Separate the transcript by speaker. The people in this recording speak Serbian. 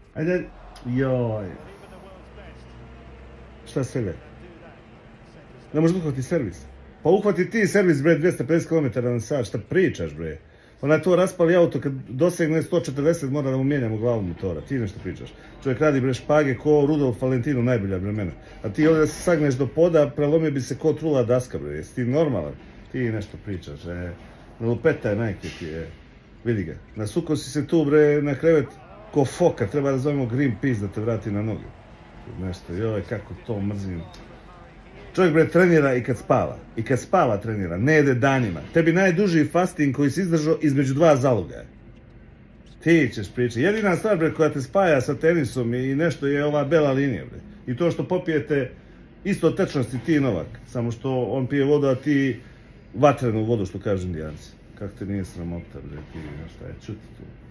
Speaker 1: Ajde, joj. Šta se gleda? Ne možeš uhvati servis. Pa uhvati ti servis, bre, 250 km na sat, šta pričaš, bre? Ona to raspali auto, kad dosegne 140 mora da mu mijenjamo glavu motora, ti nešto pričaš. Čovjek radi, bre, špage ko Rudolf Valentino, najbolja vremena. A ti ovdje da se sagneš do poda, prelomio bi se ko trula daska, bre, jesi ti normalan? Ti nešto pričaš, lupeta je najke ti, vidi ga. Nasukao si se tu, bre, na krevet ko foka, treba da zovemo Greenpeace da te vrati na noge. Nešto, joj, kako to mrzim. Čovjek, bre, trenira i kad spava. I kad spava trenira, ne jede danima. Tebi najduži fasting koji si izdržao između dva zalogaja. Ti ćeš pričati. Jedina stvar, bre, koja te spaja sa tenisom i nešto je ova bela linija, bre. I to što popijete isto tečnosti ti i Novak. Samo što on pije vodu, a ti vatrenu vodu, što kažu Indijanci. Kako te nije sramota, bre, ti, znaš šta je, čuti tu.